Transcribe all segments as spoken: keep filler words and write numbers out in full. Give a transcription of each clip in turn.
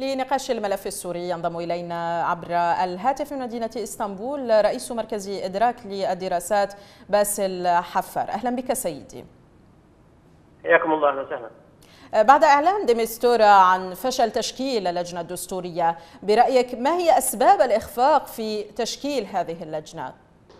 لنقاش الملف السوري ينضم إلينا عبر الهاتف من مدينة إسطنبول رئيس مركز إدراك للدراسات باسل حفار. أهلا بك سيدي. حياكم الله. أهلا وسهلا. بعد إعلان ديمستورا عن فشل تشكيل اللجنة الدستورية، برأيك ما هي أسباب الإخفاق في تشكيل هذه اللجنة؟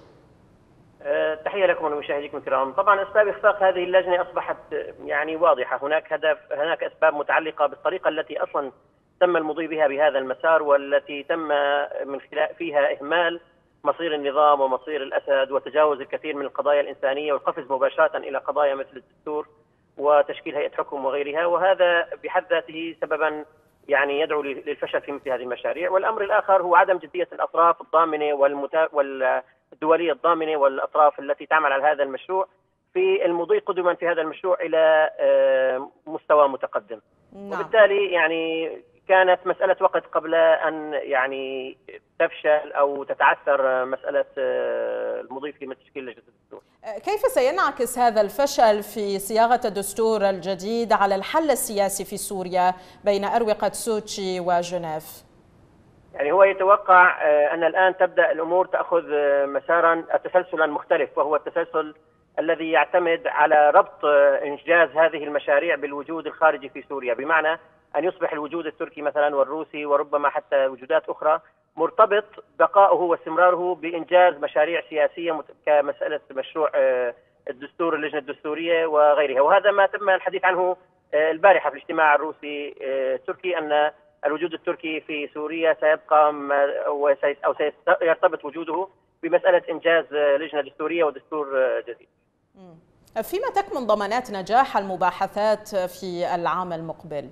تحية لكم ولمشاهديكم الكرام. طبعا أسباب إخفاق هذه اللجنة أصبحت يعني واضحة. هناك هدف هناك أسباب متعلقة بالطريقة التي أصلا تم المضي بها بهذا المسار، والتي تم من خلال فيها إهمال مصير النظام ومصير الأسد وتجاوز الكثير من القضايا الإنسانية والقفز مباشرة إلى قضايا مثل الدستور وتشكيل هيئة حكم وغيرها، وهذا بحد ذاته سببا يعني يدعو للفشل في مثل هذه المشاريع. والأمر الآخر هو عدم جدية الأطراف الضامنة والمتا... والدولية الضامنة والأطراف التي تعمل على هذا المشروع في المضي قدما في هذا المشروع إلى مستوى متقدم. نعم. وبالتالي يعني كانت مسألة وقت قبل أن يعني تفشل أو تتعثر مسألة المضي في تشكيل لجنة الدستور. كيف سينعكس هذا الفشل في صياغة الدستور الجديد على الحل السياسي في سوريا بين أروقة سوتشي وجنيف؟ يعني هو يتوقع أن الآن تبدأ الأمور تأخذ مسارا تسلسلا مختلف، وهو التسلسل الذي يعتمد على ربط إنجاز هذه المشاريع بالوجود الخارجي في سوريا، بمعنى أن يصبح الوجود التركي مثلا والروسي وربما حتى وجودات أخرى مرتبط بقاؤه واستمراره بإنجاز مشاريع سياسية كمسألة مشروع الدستور اللجنة الدستورية وغيرها. وهذا ما تم الحديث عنه البارحة في الاجتماع الروسي التركي، أن الوجود التركي في سوريا سيبقى أو سيرتبط وجوده بمسألة إنجاز لجنة دستورية ودستور جديد. فيما تكمن ضمانات نجاح المباحثات في العام المقبل؟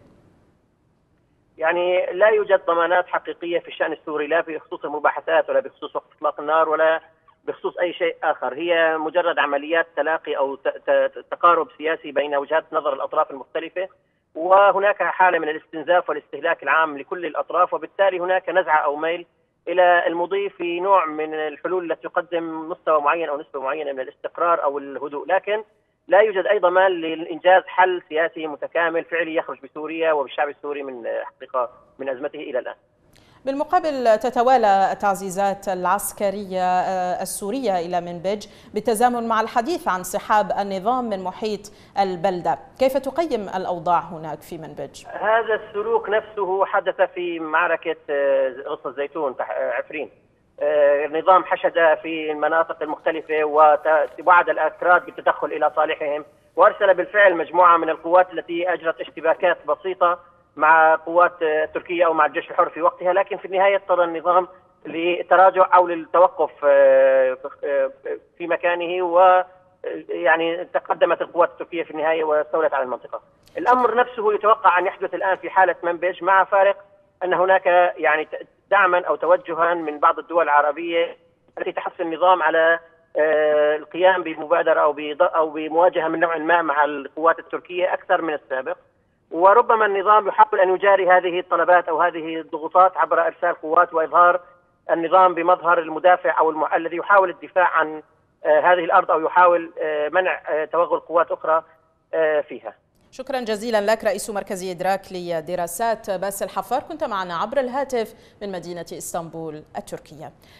يعني لا يوجد ضمانات حقيقية في الشأن السوري، لا بخصوص المباحثات ولا بخصوص وقت إطلاق النار ولا بخصوص أي شيء آخر. هي مجرد عمليات تلاقي أو تقارب سياسي بين وجهات نظر الأطراف المختلفة، وهناك حالة من الاستنزاف والاستهلاك العام لكل الأطراف، وبالتالي هناك نزعة أو ميل إلى المضي في نوع من الحلول التي تقدم مستوى معين أو نسبة معينة من الاستقرار أو الهدوء، لكن لا يوجد أي ضمان لإنجاز حل سياسي متكامل فعلي يخرج بسوريا وبالشعب السوري من حقيقة من أزمته إلى الآن. بالمقابل تتوالى التعزيزات العسكرية السورية إلى منبج بالتزامن مع الحديث عن انسحاب النظام من محيط البلدة. كيف تقيم الأوضاع هناك في منبج؟ هذا السلوك نفسه حدث في معركة غصن الزيتون عفرين. النظام حشد في المناطق المختلفة ووعد الأكراد بالتدخل إلى صالحهم، وأرسل بالفعل مجموعة من القوات التي أجرت اشتباكات بسيطة مع قوات تركيا أو مع الجيش الحر في وقتها، لكن في النهاية اضطر النظام للتراجع أو للتوقف في مكانه، ويعني تقدمت القوات التركية في النهاية واستولت على المنطقة. الأمر نفسه يتوقع أن يحدث الآن في حالة منبج، مع فارق أن هناك يعني دعما أو توجها من بعض الدول العربية التي تحث النظام على القيام بمبادرة أو أو بمواجهة من نوع ما مع القوات التركية أكثر من السابق. وربما النظام يحاول أن يجاري هذه الطلبات أو هذه الضغوطات عبر إرسال قوات وإظهار النظام بمظهر المدافع أو الم... الذي يحاول الدفاع عن هذه الأرض أو يحاول منع توغل قوات أخرى فيها. شكرا جزيلا لك رئيس مركز إدراك لدراسات باسل حفار، كنت معنا عبر الهاتف من مدينة إسطنبول التركية.